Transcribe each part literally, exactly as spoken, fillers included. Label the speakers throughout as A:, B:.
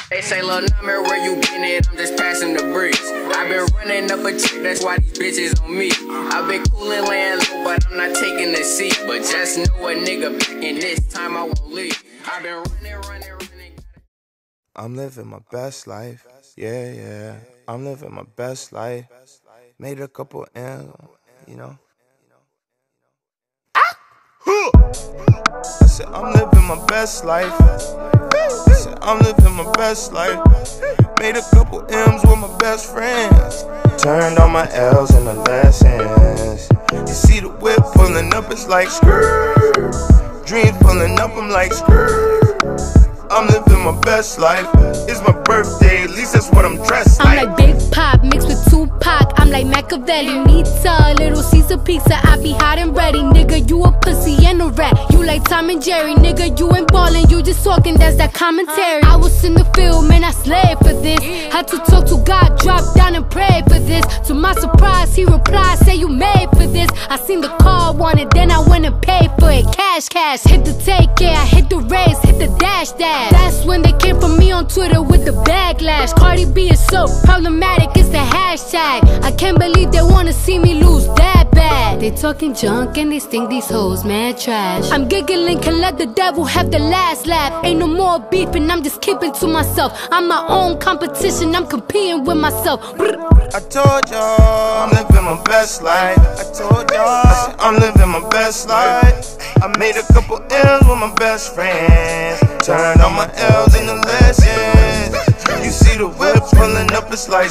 A: They say, lil' number, where you been at? I'm just passing the bricks. I've been running up a check, that's why these bitches on me. I've been coolin' laying low, but I'm not taking the seat. But just know a nigga back in this time I won't leave. I've been running, running, running.
B: I'm living my best life, yeah, yeah. I'm living my best life. Made a couple M's, you know. Ah! I said I'm living my best life. I said I'm living my best life. Made a couple M's with my best friends. Turned all my L's into lessons. You see the whip pulling up, it's like skirt. Dreams pulling up, I'm like skirt. I'm living my best life. It's my birthday, at least that's what I'm dressed like.
C: I'm like Big Pop mixed with Tupac. I'm like Machiavelli, Nita, Little Caesar pizza. I be hot and ready, nigga. You a pussy and a rat. You like Tom and Jerry, nigga. You ain't ballin', you just talking. That's that commentary. I was in the field, man. I slaved for this. Had to talk to God, drop down and pray for this. To my surprise, he replied, say you made for this. I seen the car, wanted, then I went and paid for it. Cash, cash, hit the take, yeah. I hit the race, hit the dash, dash. That's when they came for me on Twitter with the backlash. Cardi B is so problematic, it's the hashtag. I can't believe they wanna see me lose that bad. They talking junk and they think these hoes mad trash. I'm giggling, can let the devil have the last laugh. Ain't no more beefing, I'm just keeping to myself. I'm my own competition, I'm competing with myself.
B: I told y'all I'm living my best life. I told y'all I said I'm living my best life. I made a couple M's with my best friends. Turned all my L's into lessons. You see the whip pulling up, it's like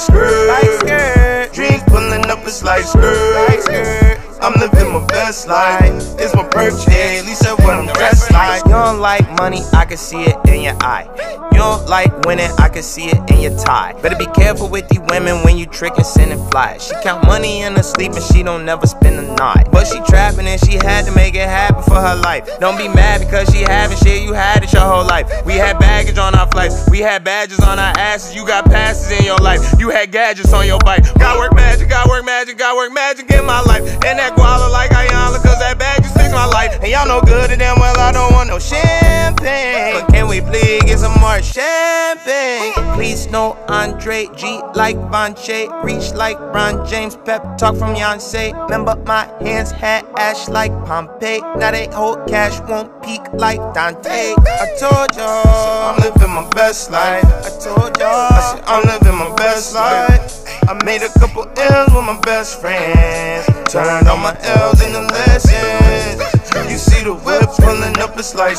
B: skirt. Dreams pulling up, it's like skirt. I'm living my best life. It's my birthday, at least that's what I'm dressed like. You don't like money, I can see it in your eye. You don't like winning, I can see it in your tie. Better be careful with these women when you trickin', sending flies. She count money in her sleep and she don't never spend the night. But she trapping and she had to make it happen for her life. Don't be mad because she having shit, you had it your whole life. We had baggage on our flights, we had badges on our asses. You got passes in your life, you had gadgets on your bike. Got work magic, got work magic, got work magic in my life. And that guala like Ayala, cause that bag just fix my life. And y'all know good and damn well I don't want no champagne. But can we please get some more champagne? Please no Andre G like Vonche. Reach like Ron James, pep talk from Beyonce. Remember my hands had ash like Pompeii. Now they hold cash, won't peak like Dante. I told y'all I'm living my best life. I told y'all I said I'm living my best life. I made a couple M's with my best friends. Turned all my L's into lessons. You see the whip pulling up, it's like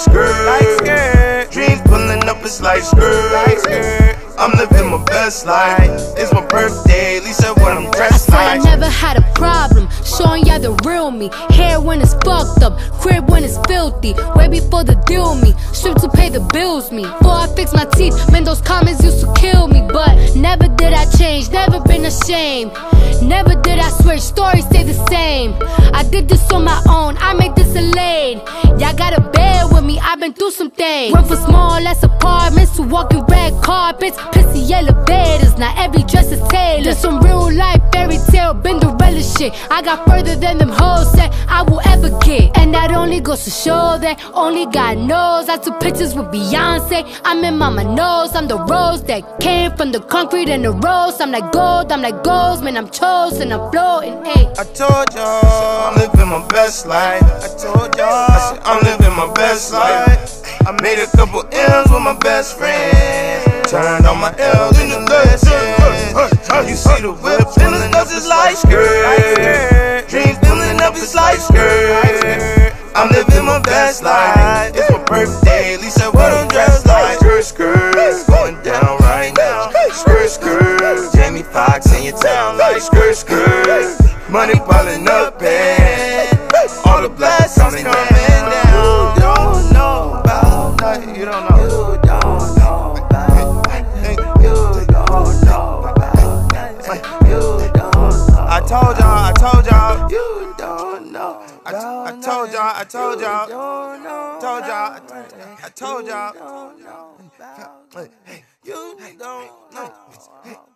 B: skirt. Dreams pulling up, it's like skirt. I'm living my best life. It's my birthday, at least that's what I'm dressed like.
C: I never had a problem showing y'all the real me. Hair when it's fucked up, crib when it's filthy. Way before the deal me, strip to pay the bills me. Before I fix my teeth, man, those comments used to kill me. But never did I change, never been ashamed. Never did I switch, stories stay the same. I did this on my own, I made this a lane. Y'all gotta bear with me, I've been through some things. Went from small ass apartments to walking red carpets. Pissy elevators, now every dress is tailored. This some real life fairy tale, Cinderella shit. I got further than them hoes said I will ever get. And that only goes to show that only God knows. I took pictures with Beyonce, I'm in mama knows. I'm the rose that came from the concrete and the rose. I'm like gold, I'm like gold, man, I'm chosen, I'm floating, ayy.
B: I told y'all I'm living my best life. I told y'all I said I'm living my best life. I made a couple M's with my best friends. Turned all my L's into lessons. You see the whip pulling up, it's like skirt. Dreams pulling up, it's like skirt. I'm living my best life. It's my birthday, at least that's what I'm dressed like. Skirt, skirt, going down right now. Skirt, skirt, Jamie Foxx in your town like skirt, skirt. Money piling up and all the blacks coming down. You don't know about nothing. You don't know. You don't know about nothing. You don't know about nothing. You don't know. I told y'all, I told y'all. You don't know. I, I told y'all, I told y'all. Told y'all, I told y'all. You don't know.